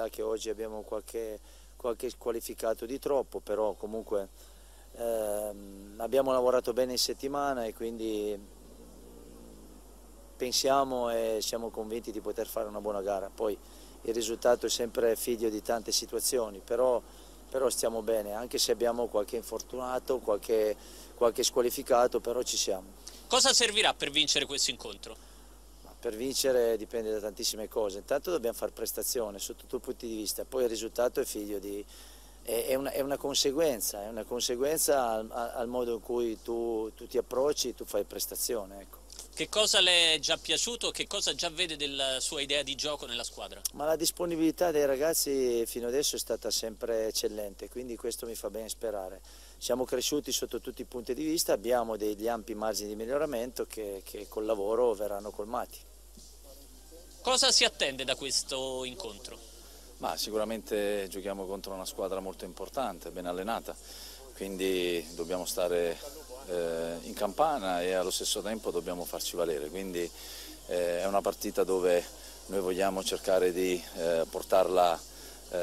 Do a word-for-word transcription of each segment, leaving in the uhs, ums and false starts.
là che oggi abbiamo qualche, qualche squalificato di troppo, però comunque ehm, abbiamo lavorato bene in settimana e quindi pensiamo e siamo convinti di poter fare una buona gara. Poi il risultato è sempre figlio di tante situazioni, però, però stiamo bene, anche se abbiamo qualche infortunato, qualche, qualche squalificato, però ci siamo. Cosa servirà per vincere questo incontro? Per vincere dipende da tantissime cose, intanto dobbiamo fare prestazione sotto tutti i punti di vista, poi il risultato è figlio di... è una, è una conseguenza, è una conseguenza al, al modo in cui tu, tu ti approcci, tu fai prestazione, ecco. Che cosa le è già piaciuto, che cosa già vede della sua idea di gioco nella squadra? Ma la disponibilità dei ragazzi fino adesso è stata sempre eccellente, quindi questo mi fa ben sperare. Siamo cresciuti sotto tutti i punti di vista, abbiamo degli ampi margini di miglioramento che, che col lavoro verranno colmati. Cosa si attende da questo incontro? Ma sicuramente giochiamo contro una squadra molto importante, ben allenata, quindi dobbiamo stare eh, in campana e allo stesso tempo dobbiamo farci valere, quindi eh, è una partita dove noi vogliamo cercare di eh, portarla eh,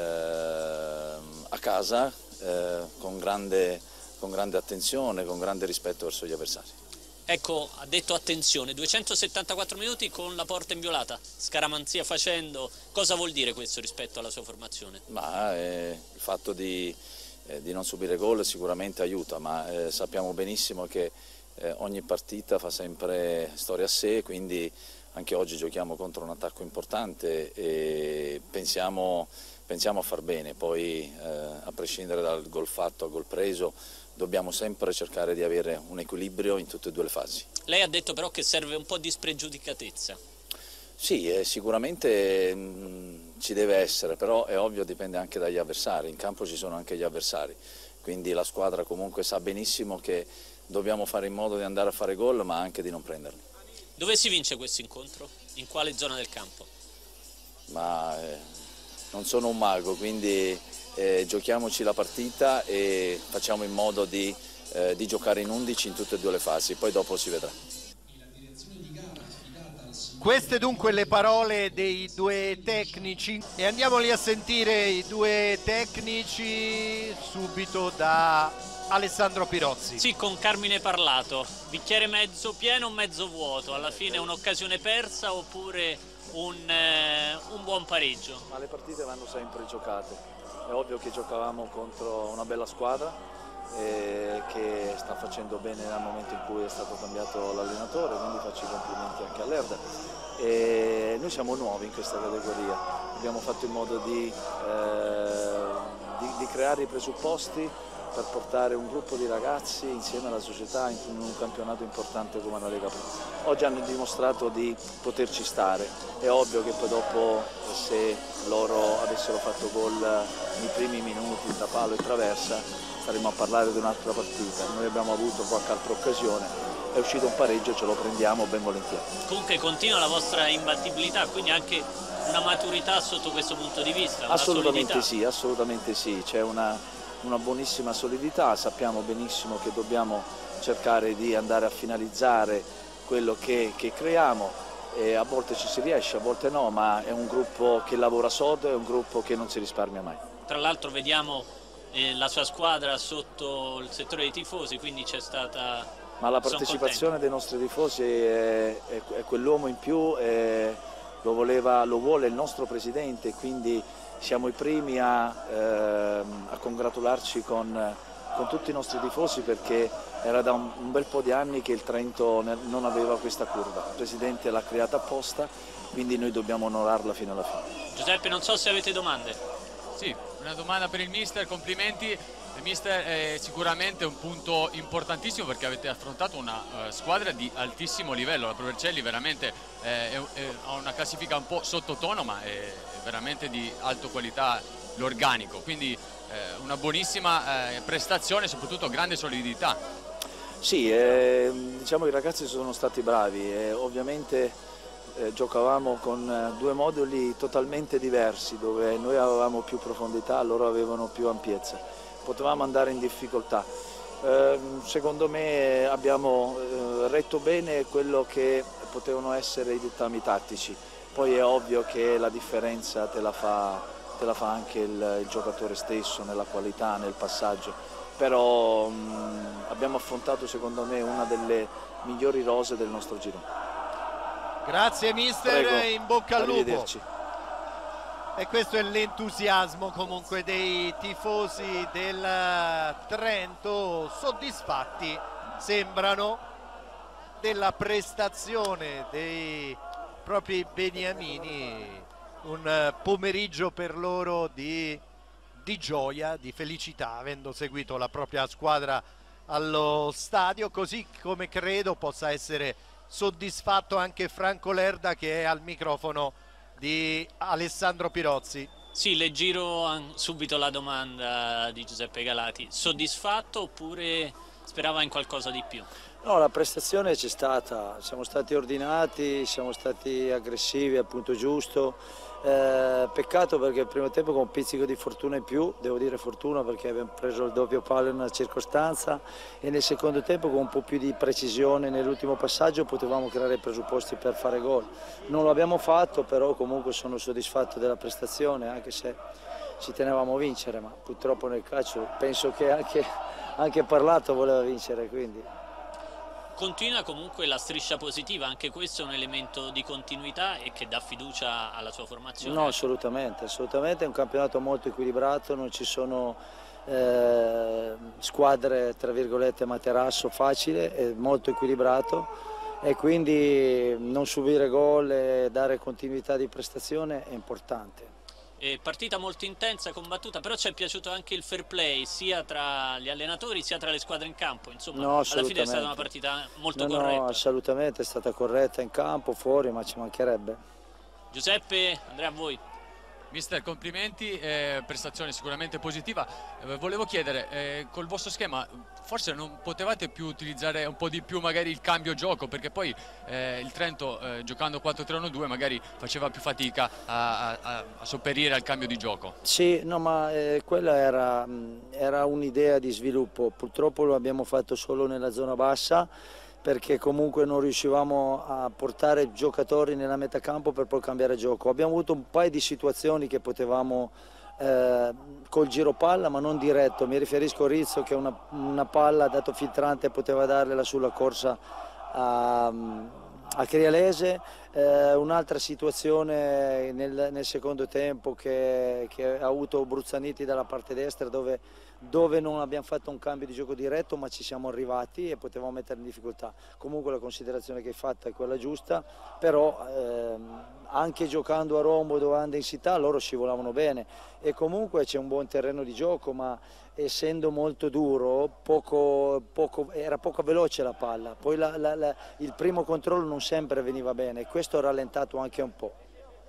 a casa eh, con grande, con grande attenzione, con grande rispetto verso gli avversari. Ecco, ha detto attenzione, duecentosettantaquattro minuti con la porta inviolata, scaramanzia facendo, cosa vuol dire questo rispetto alla sua formazione? Ma eh, il fatto di, eh, di non subire gol sicuramente aiuta, ma eh, sappiamo benissimo che eh, ogni partita fa sempre storia a sé, quindi anche oggi giochiamo contro un attacco importante e pensiamo, pensiamo a far bene, poi eh, a prescindere dal gol fatto, al gol preso, dobbiamo sempre cercare di avere un equilibrio in tutte e due le fasi. Lei ha detto però che serve un po' di spregiudicatezza. Sì, eh, sicuramente mh, ci deve essere, però è ovvio, dipende anche dagli avversari, in campo ci sono anche gli avversari, quindi la squadra comunque sa benissimo che dobbiamo fare in modo di andare a fare gol ma anche di non prenderli. Dove si vince questo incontro? In quale zona del campo? Ma eh, non sono un mago, quindi eh, giochiamoci la partita e facciamo in modo di, eh, di giocare in undici in tutte e due le fasi, poi dopo si vedrà. Queste dunque le parole dei due tecnici e andiamoli a sentire i due tecnici subito da Alessandro Pirozzi. Sì, con Carmine Parlato, bicchiere mezzo pieno o mezzo vuoto, alla fine un'occasione persa oppure un, eh, un buon pareggio? Ma le partite vanno sempre giocate, è ovvio che giocavamo contro una bella squadra eh, che sta facendo bene dal momento in cui è stato cambiato l'allenatore, quindi faccio i complimenti anche all'Erda. E noi siamo nuovi in questa categoria, abbiamo fatto in modo di, eh, di, di creare i presupposti per portare un gruppo di ragazzi insieme alla società in un campionato importante come la Lega Pro. Oggi hanno dimostrato di poterci stare, è ovvio che poi dopo se loro avessero fatto gol nei primi minuti da palo e traversa staremo a parlare di un'altra partita. Noi abbiamo avuto qualche altra occasione, è uscito un pareggio, ce lo prendiamo ben volentieri. Comunque continua la vostra imbattibilità, quindi anche una maturità sotto questo punto di vista? Assolutamente sì, assolutamente sì, c'è una una buonissima solidità, sappiamo benissimo che dobbiamo cercare di andare a finalizzare quello che, che creiamo e a volte ci si riesce, a volte no, ma è un gruppo che lavora sodo, è un gruppo che non si risparmia mai. Tra l'altro vediamo eh, la sua squadra sotto il settore dei tifosi, quindi c'è stata... Ma la partecipazione dei nostri tifosi è, è, è quell'uomo in più, è, lo, voleva, lo vuole il nostro presidente, quindi siamo i primi a, ehm, a congratularci con, con tutti i nostri tifosi perché era da un, un bel po' di anni che il Trento non aveva questa curva. Il Presidente l'ha creata apposta, quindi noi dobbiamo onorarla fino alla fine. Giuseppe, non so se avete domande. Sì, una domanda per il mister, complimenti. Il mister è sicuramente un punto importantissimo perché avete affrontato una uh, squadra di altissimo livello. La Pro Vercelli veramente eh, è, è, ha una classifica un po' sottotono, ma è veramente di alta qualità l'organico, quindi eh, una buonissima eh, prestazione e soprattutto grande solidità. Sì, eh, diciamo che i ragazzi sono stati bravi e ovviamente eh, giocavamo con due moduli totalmente diversi dove noi avevamo più profondità, loro avevano più ampiezza, potevamo andare in difficoltà. Eh, secondo me abbiamo eh, retto bene quello che potevano essere i dettami tattici. Poi è ovvio che la differenza te la fa, te la fa anche il, il giocatore stesso nella qualità, nel passaggio, però mh, abbiamo affrontato secondo me una delle migliori rose del nostro giro. Grazie mister, Prego. in bocca al lupo. Arrivederci. E questo è l'entusiasmo comunque dei tifosi del Trento, soddisfatti sembrano della prestazione dei propri beniamini, un pomeriggio per loro di, di gioia, di felicità, avendo seguito la propria squadra allo stadio, così come credo possa essere soddisfatto anche Franco Lerda, che è al microfono di Alessandro Pirozzi. Sì, le giro subito la domanda di Giuseppe Galati. Soddisfatto oppure sperava in qualcosa di più? No, la prestazione c'è stata, siamo stati ordinati, siamo stati aggressivi al punto giusto. Eh, peccato perché il primo tempo con un pizzico di fortuna in più, devo dire fortuna perché abbiamo preso il doppio palo in una circostanza, e nel secondo tempo con un po' più di precisione nell'ultimo passaggio potevamo creare i presupposti per fare gol. Non lo abbiamo fatto, però comunque sono soddisfatto della prestazione, anche se ci tenevamo a vincere, ma purtroppo nel calcio penso che anche, anche Parlato voleva vincere, quindi... Continua comunque la striscia positiva, anche questo è un elemento di continuità e che dà fiducia alla sua formazione. No, assolutamente, assolutamente, è un campionato molto equilibrato, non ci sono eh, squadre tra virgolette materasso facile, è molto equilibrato, e quindi non subire gol e dare continuità di prestazione è importante. E partita molto intensa, combattuta, però ci è piaciuto anche il fair play sia tra gli allenatori sia tra le squadre in campo, insomma No, alla fine è stata una partita molto no, corretta. No, assolutamente, è stata corretta in campo, fuori, ma ci mancherebbe. Giuseppe, Andrea, a voi. Mister, complimenti, eh, prestazione sicuramente positiva. Eh, volevo chiedere, eh, col vostro schema forse non potevate più utilizzare un po' di più magari il cambio gioco, perché poi eh, il Trento eh, giocando quattro tre uno due magari faceva più fatica a, a, a sopperire al cambio di gioco. Sì, no, ma eh, quella era, era un'idea di sviluppo, purtroppo lo abbiamo fatto solo nella zona bassa, perché comunque non riuscivamo a portare giocatori nella metà campo per poi cambiare gioco. Abbiamo avuto un paio di situazioni che potevamo eh, col giro palla, ma non diretto. Mi riferisco a Rizzo, che una, una palla dato filtrante poteva darla sulla corsa a, a Crialese. Eh, un'altra situazione nel, nel secondo tempo che, che ha avuto Bruzzaniti dalla parte destra, dove, dove non abbiamo fatto un cambio di gioco diretto, ma ci siamo arrivati e potevamo mettere in difficoltà. Comunque la considerazione che hai fatto è quella giusta, però ehm, anche giocando a rombo dove hanno densità loro scivolavano bene, e comunque c'è un buon terreno di gioco, ma essendo molto duro poco, poco, era poco veloce la palla, poi la, la, la, il primo controllo non sempre veniva bene, questo ha rallentato anche un po'.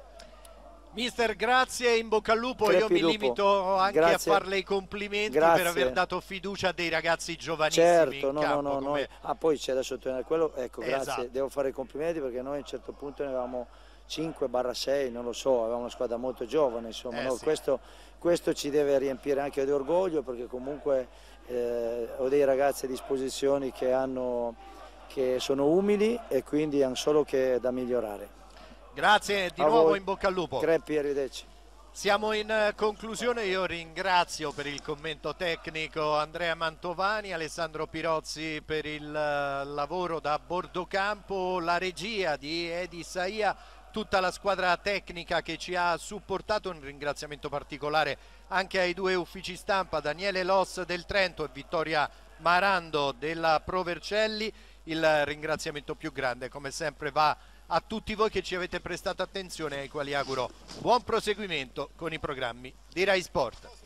Mister, grazie, in bocca al lupo. Crepi Io mi lupo. limito anche Grazie. a farle i complimenti Grazie. per aver dato fiducia a dei ragazzi giovanissimi Certo, in no, campo, no, no, come... noi, ah, poi c'è da sottolineare quello, ecco, Esatto. grazie, devo fare i complimenti perché noi a un certo punto ne avevamo cinque sei, non lo so, avevamo una squadra molto giovane, insomma, Eh, no? sì. questo, questo ci deve riempire anche di orgoglio, perché comunque eh, ho dei ragazzi a disposizione che, hanno, che sono umili e quindi hanno solo che da migliorare. Grazie, di A nuovo voi. in bocca al lupo. Crepi, arrivederci. Siamo in eh, conclusione, io ringrazio per il commento tecnico Andrea Mantovani, Alessandro Pirozzi per il eh, lavoro da bordocampo, la regia di Edi Saia, tutta la squadra tecnica che ci ha supportato. Un ringraziamento particolare anche ai due uffici stampa, Daniele Loss del Trento e Vittoria Marando della Pro Vercelli. Il ringraziamento più grande come sempre va a tutti voi che ci avete prestato attenzione, ai quali auguro buon proseguimento con i programmi di Rai Sport.